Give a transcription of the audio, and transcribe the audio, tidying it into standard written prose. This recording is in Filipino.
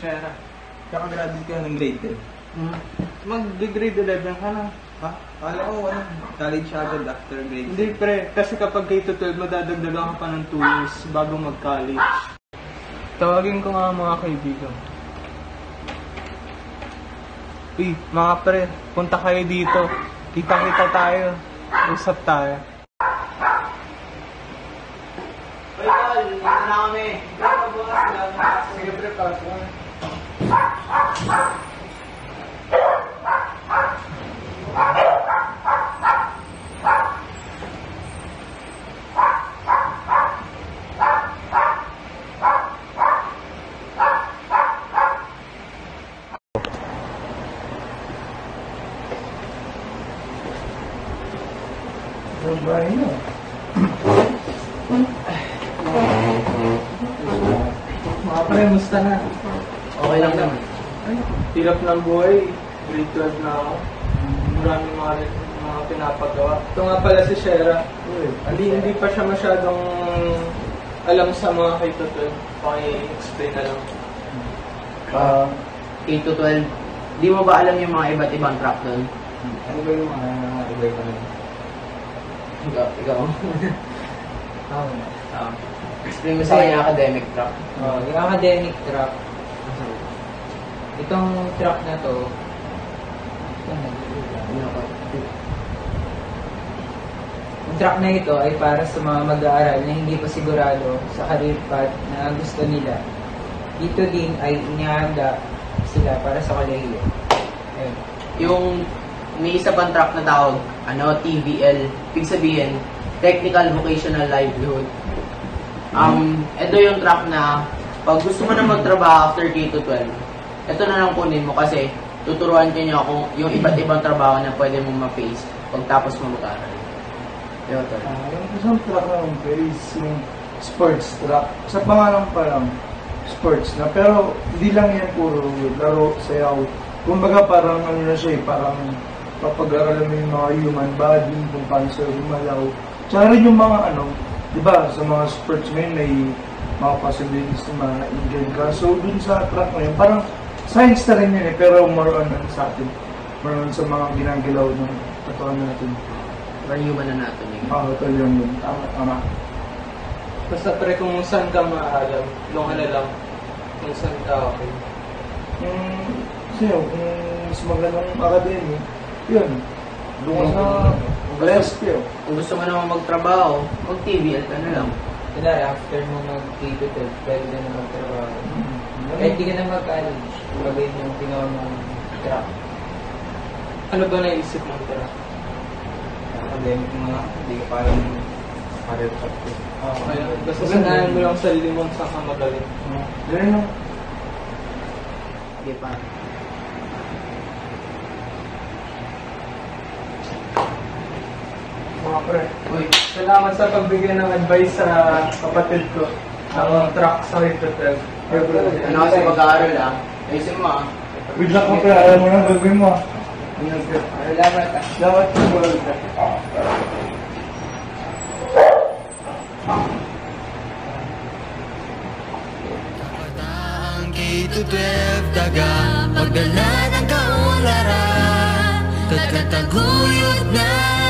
Shera. Kakagraduate ka ng grade 10. Mag-grade 11 ka na. Ha? Kala ko, college agad after grade 10. Hindi pre, kasi kapag K-12 madadagdagan ka pa ng 2 years bago mag-college. Tawagin ko nga mga kaibigan. Uy, mga pre, punta kayo dito. Kita-kita tayo. Usap tayo. Uy, Tol, dito na kami. Sige pre, pasok. Bahay na. Mga pre, musta na? Okay lang naman. Ay, hirap ng buhay. Grade 12 na ako. Maraming mga pinapagawa. Ito nga pala si Shera. Hindi pa siya masyadong alam sa mga K-12. Paki-explain na lang. K-12, di mo ba alam yung mga iba't ibang track doon? Ano ba yung mga iba-iba na? Ikaw. Explain mo sa akin yung academic track. Yung academic track, itong track na to, yung track na ito ay para sa mga mag-aaral na hindi pa sigurado sa career path na gusto nila. Dito din ay inihanda sila para sa kolehiyo. Ayun. Yung may isa pang track na tawag, TVL, ibig sabihin, Technical Vocational Livelihood. Ito yung track na pag gusto mo na magtrabaho after K-12, ito na lang kunin mo kasi tuturuan ka niya kung yung iba't ibang trabaho na pwede mong ma-face pagtapos mo mag-aral. Yung isang track na yung base, yung sports track. Sa pangalan pa lang, sports na. Pero hindi lang yan puro laro, sayaw. Kumbaga parang ano na siya parang papag-aralan mo yung mga human body, kung paano sila gumalaw. Tsaka rin yung mga di ba, sa mga sports ngayon may mga possibilities na ma-injured ka. So dun sa track na yun, parang science na rin yun pero more on sa atin. More on sa mga ginagalaw ng katawan natin. or human anatomy. Ito yun. Tama. Basta pre, kung saan ka maalam, nung lang, kung saan ka okay. Kung mas magandang academy, yun. Doon sa blessed yun. Kung gusto mo naman magtrabaho, mag-TVL ka na lang. Kunwari, after mo mag-K-12, pwede ka na magtrabaho. Kahit di ka na mag-college, pagay yung ginawa mong track. Ano ba naisip mong track? Academic mga, hindi ka parang career path. Kaya basta sanayan mo lang sarili mong saan ka magaling. Ganun lang. Hindi pa. Mga pre. Uy, salamat sa pagbigay ng advice sa kapatid ko. Ang track sa K-12. Ano kasi pag-aaral ayusin mo Good luck ka pre, alam mo na gagawin mo. Salamat po mo lang. Ang K-12 taga magdala ng kaunlaran, kataguyod na